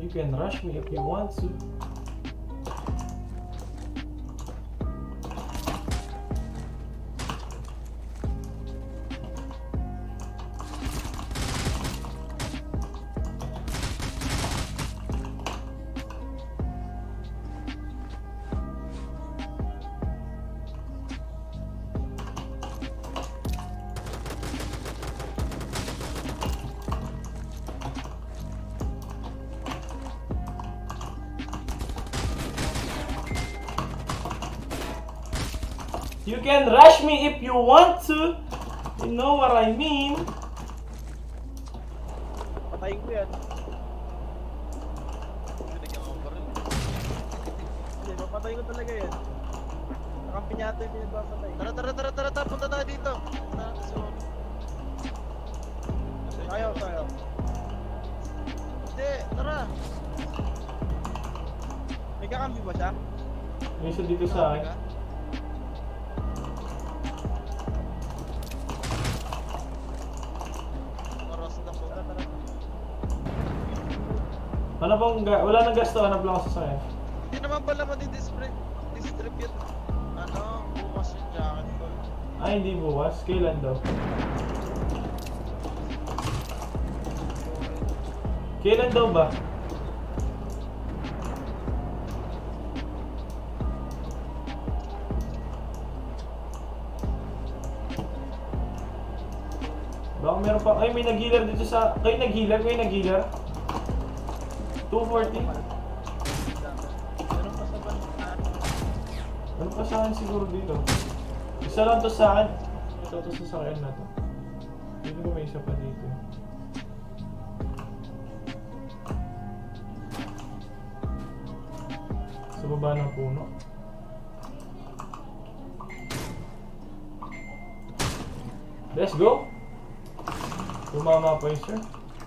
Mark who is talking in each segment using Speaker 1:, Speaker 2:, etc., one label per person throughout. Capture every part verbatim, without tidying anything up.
Speaker 1: You can rush me if you want to. You can rush me if you want to. You know what I mean?
Speaker 2: Patayin ko yan. Binigyan ko pa rin. Hindi, papatayin ko talaga yan. Nakampi niya ito yung pinagpapatay. Tara, tara, tara, tara, tara, punta tayo dito. Punta natin sa loob. Ayaw, ayaw. Hindi, tara. May kakampi ba siya?
Speaker 1: May isa dito sa akin. Ano bang ga wala nang gasto, hanap lang ako sa sasakyan.
Speaker 2: Hindi naman pala madidistribute. Ano, bukas yung jacket ko.
Speaker 1: Ay, hindi bukas. Kailan daw? Kailan daw ba? Baka meron pa. Ay, may nag-healer dito sa... Kayo nag-healer? Kayo nag-healer? two forty. Ano pa sa akin siguro dito? Isa lang to sa akin. Ito to sa sakyan na to. Hindi ko may isa pa dito. Sa baba ng puno. Let's go! Tumama pa yun, sir.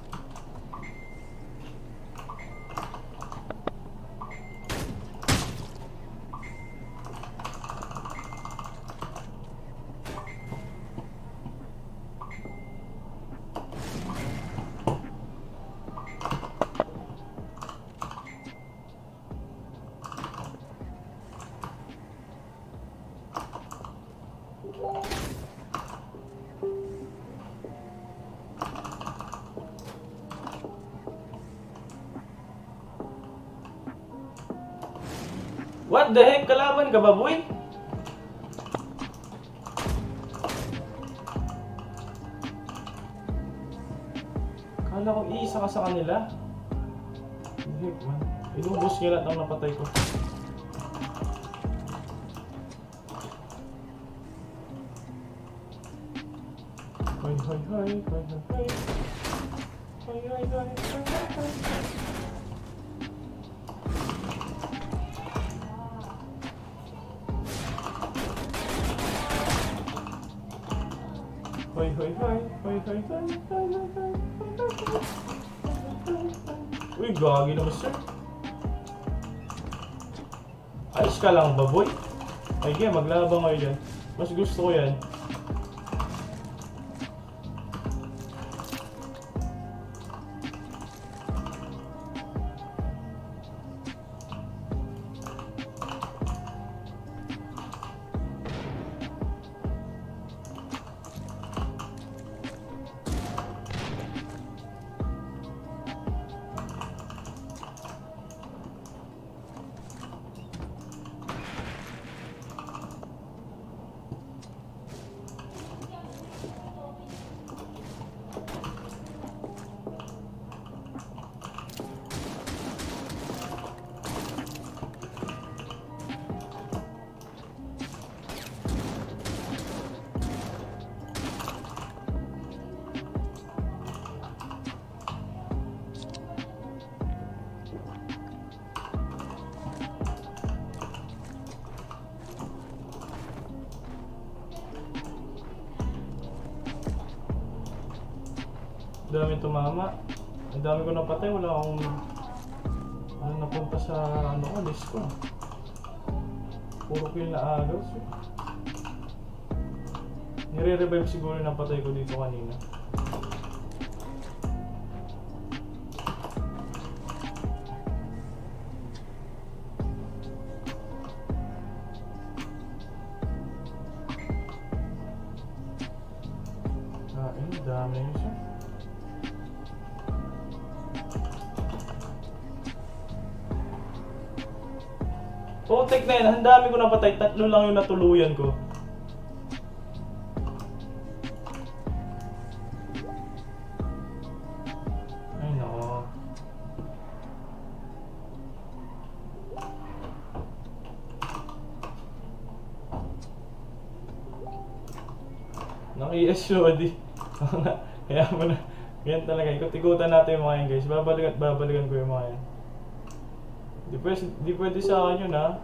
Speaker 1: What the heck? Kalaban ka ba, boy? Kala ko iisa ka sa kanila. What the heck, man? Inubos niya lahat ang napatay ko. Hoy, hoy, hoy, hoy, hoy, hoy. Hoy, hoy, hoy, hoy, hoy, hoy. Hoy, hoy, hoy, hoy, hoy, hoy, hoy, hoy, hoy. Uy, gagi naman, sir. Ayos ka lang ba, boy? Ay, kaya maglabang kayo dyan. Mas gusto ko yan. Dami tumama. Ang dami ko napatay. Wala akong ano, napunta sa ano ko, list ko. Puro kill na agaw. So. Nire-revive siguro yung napatay ko dito kanina. Dami na yun siya. Putik na yun, ang dami ko napatay. Tatlo lang yung natuluyan ko. Ay nako. Naki-S Shodi. Kaya mo na. Yan talaga. Ikot-ikutan natin yung mga yan guys. Babalikan at babalikan ko yung mga yan. Di pwede, di pwede sa akin yun ha.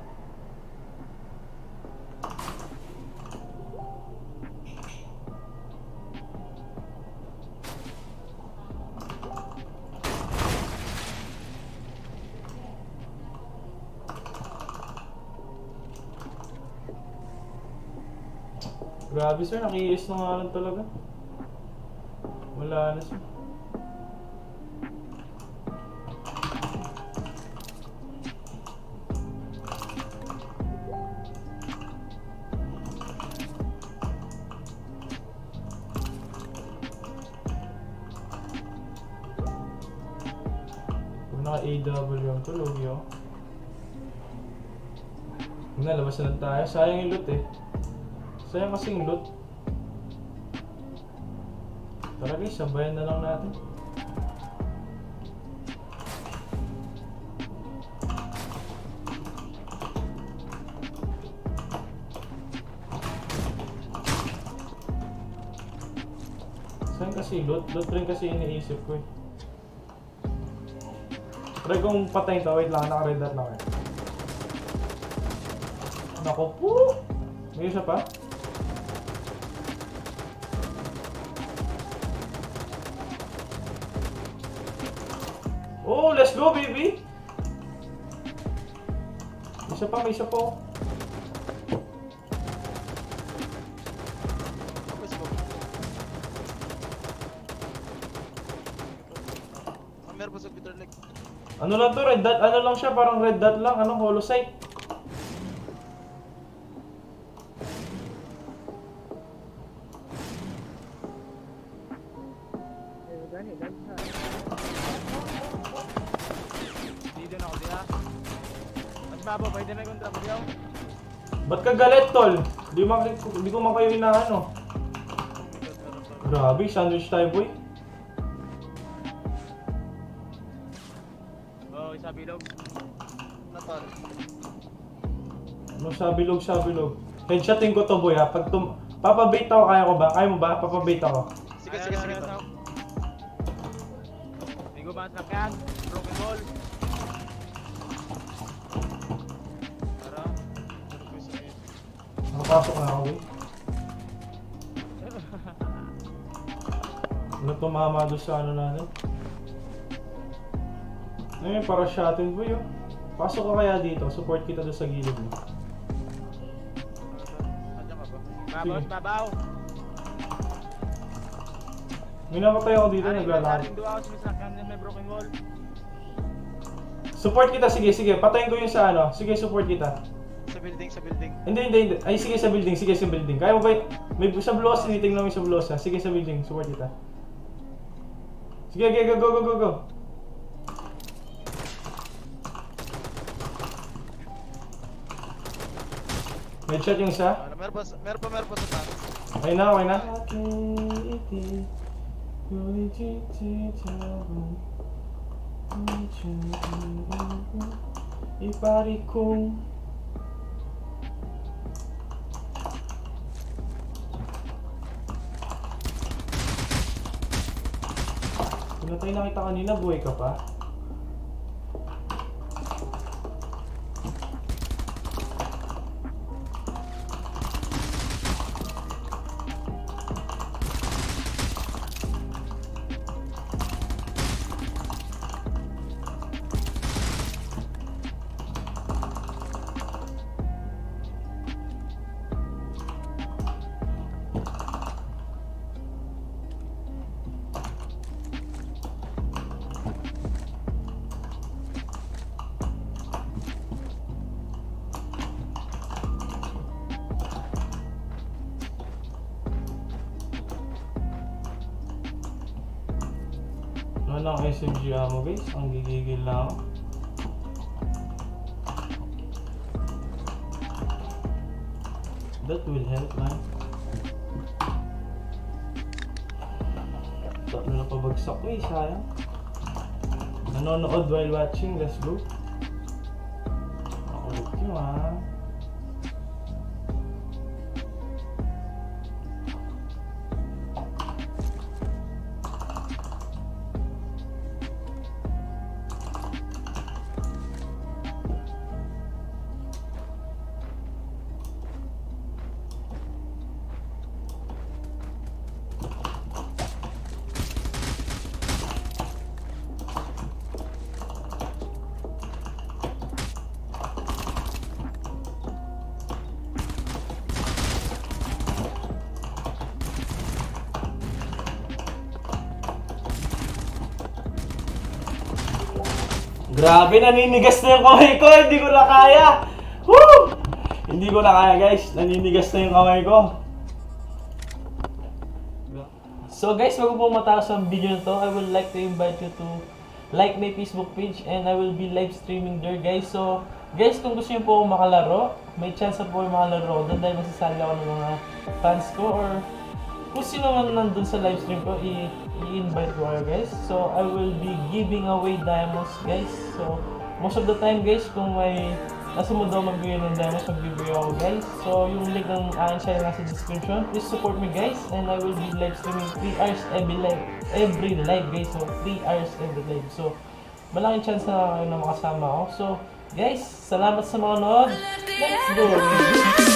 Speaker 1: Grabe sir, naki-is na nga lang talaga. Wala na siya. Kung naka-A W yung tulog yun. Huwag na, labas na lang tayo. Sayang yung loot eh. Sayang kasing loot. Tara guys, sabayan na lang natin. Sayang kasi loot. Loot rin kasi iniisip ko eh. Try kong patayin to. Wait lang, naka-red dot lang eh. Naku po! May isa pa? Oh, let's go baby! Isa pa, may isa pa.
Speaker 2: Let's go. Ah, meron pa sa Peter Lake.
Speaker 1: Ano lang to, red dot? Ano lang siya? Parang red dot lang. Anong holosight? Ba't ka galit, tol? Di, ma di ko man kayo inaano. Grabe, sandwich tayo, boy.
Speaker 2: Oh, isa bilog. Natol.
Speaker 1: Ano sa bilog, sa bilog? Headshotin ko to, boy, ha? Pag tum... Papabait ako, kaya ko ba? Kaya mo ba? Papabait ako.
Speaker 2: Sige, sige, sige. May gumahas na kan. Broken ball.
Speaker 1: Nakapasok na ako, boy. Ano tumama doon sa ano natin? Ngayon, para shotin, boy, oh. Pasok ka kaya dito. Support kita doon sa gilid mo.
Speaker 2: Babaw, babaw.
Speaker 1: May namatay ako dito, naglalaro.
Speaker 2: May broken wall.
Speaker 1: Support kita, sige, sige. Patayin ko yung sa ano. Sige, support kita.
Speaker 2: Sa building, sa building.
Speaker 1: Hindi, hindi, hindi. Ay, sige sa building, sige sa building. Kaya mo ba? May sa blos, tinitingnan mo yung sa blos, ha? Sige sa building, support kita. Sige, okay, go, go, go, go, go. Headshot yung isa.
Speaker 2: Uh, meron pa, meron pa, meron pa sa taas.
Speaker 1: Okay na, okay na. Ipari kong pinatay na kita kanina, buhay ka pa? Wala ng S M G ammo guys, ang gigigil na ako. That will help man. Tatlo na pabagsak ko eh, sayang. Nanonood while watching, let's go. Makulit nyo ah. Grabe, naninigas na yung kamay ko. Hindi ko na kaya. Woo! Hindi ko na kaya guys. Naninigas na yung kamay ko. So guys, bago po matapos ang video na to, I would like to invite you to like my Facebook page and I will be live streaming there guys. So guys, kung gusto niyo po akong makalaro, may chance na po yung makalaro doon dahil masasali ako ng mga fans ko or kung sino man nandun sa live stream ko, i-invite ko kayo guys. So, I will be giving away diamonds guys. So, most of the time guys, kung may nasa mo daw magbigay ng diamonds, magbibigay ako guys. So, yung link ng aking channel nasa description. Please support me guys. And I will be live streaming three hours every live, every live guys. So, three hours every live. So, malaking chance na kayo na makasama ako. So, guys, salamat sa mga nood. Let's go!